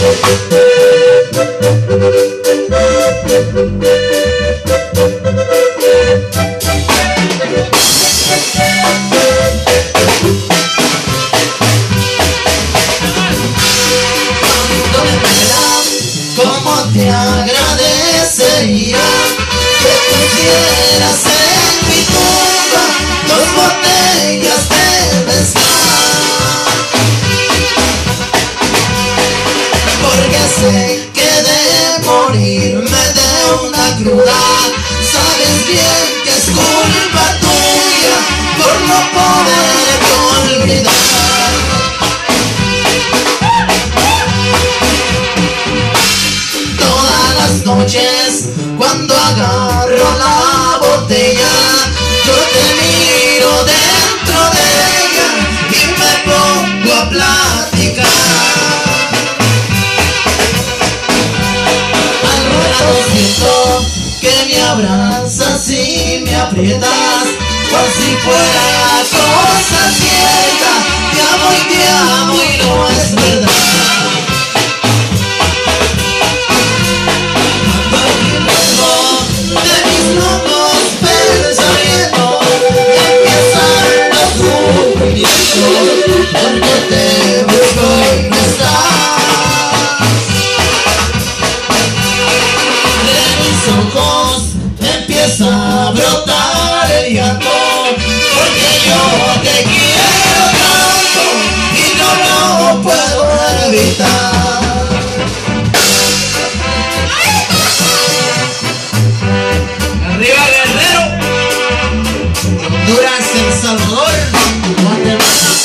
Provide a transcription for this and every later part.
Cómo te agradecería que pusieras en mi tumba 2 botellas de mezcal, porque sé que de morirme de una cruda, sabes bien que es culpa tuya por no poderte olvidar. Noches, cuando agarro la botella, yo te miro dentro de ella y me pongo a platicar. Al rato siento que me abrazas y me aprietas, cual si fuera cosa cierta. Te amo y no es verdad. Porque te busco y no estás. De mis ojos empieza a brotar el llanto, porque yo te quiero tanto y no lo puedo evitar. Arriba Guerrero, Honduras, El Salvador, Guatemala.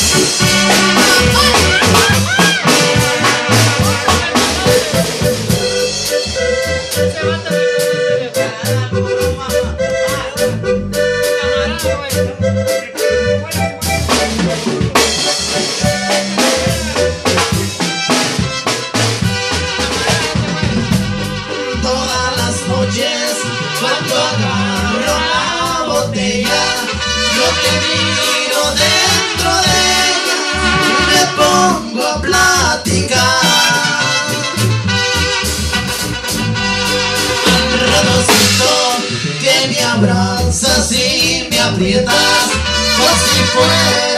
Todas las noches, cuando agarro la botella, yo te miro dentro de ella y me pongo a platicar. Al rato siento que me abrazas y me aprietas, como si fuera